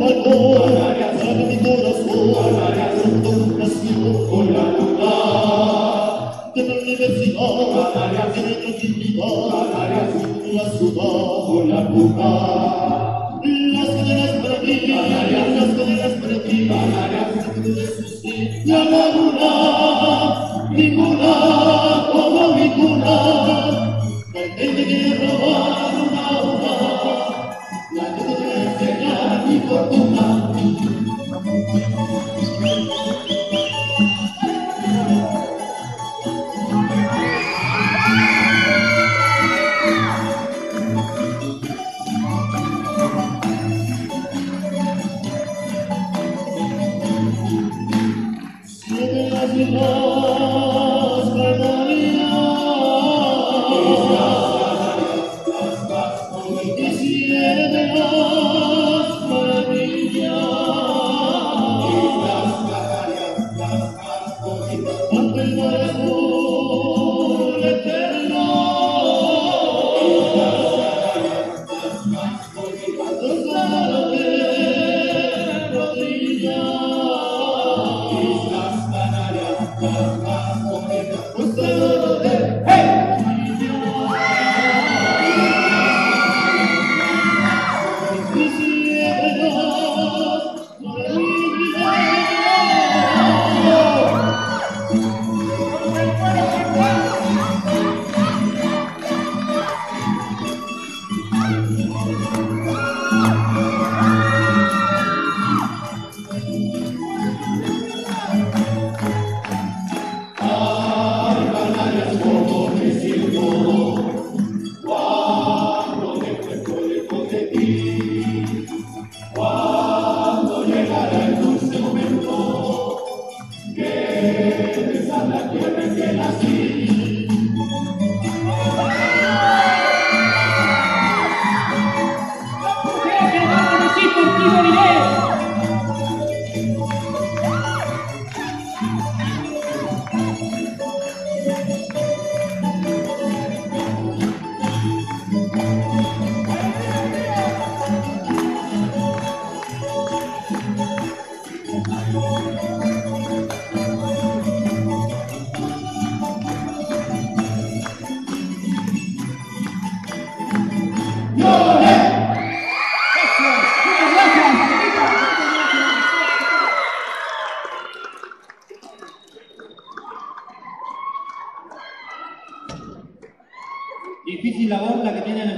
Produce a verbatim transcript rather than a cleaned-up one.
balcón, para que mi corazón pronto nació con la luna de la universidad, de la tranquilidad, de la ciudad con la luna. Las cadenas para ti, las cadenas para ti, la laguna, ninguna como mi cuna, pretende que robar una a una, la que debe enseñar mi fortuna. Siete las islas Canarias, y siete las maravillas, ante el mar azul eterno, los lados de rodillas. Cuando llegará el dulce momento que besar la tierra en que nací. ¡Que vamos así por ti moriré! Difícil labor la que tienen